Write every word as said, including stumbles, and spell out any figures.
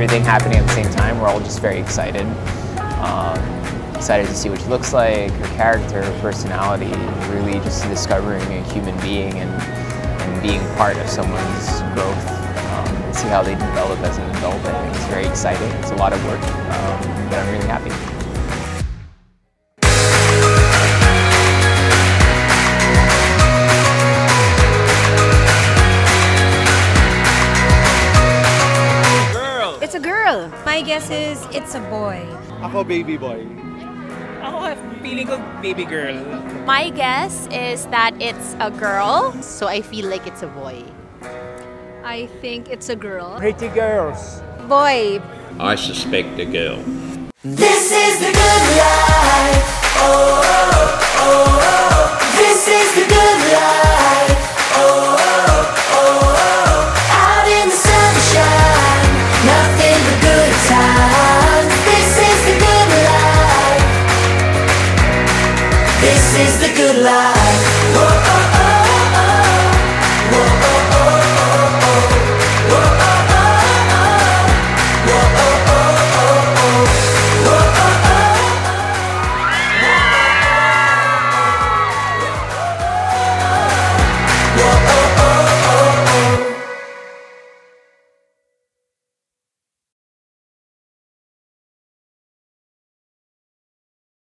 everything happening at the same time. We're all just very excited. Um, excited to see what she looks like, her character, her personality, really just discovering a human being and, and being part of someone's growth. Um, and see how they develop as an adult. I think it's very exciting. It's a lot of work, um, but I'm really happy. It's a girl. My guess is it's a boy. Ako baby boy. Ako feeling ko baby girl. My guess is that it's a girl. So I feel like it's a boy. I think it's a girl. Pretty girls. Boy. I suspect a girl. This is the good life. Oh, oh, oh, oh. This is the good life. Oh, oh, oh, oh. Out in the sunshine, nothing but good times. This is the good life. This is the good life. Oh, oh.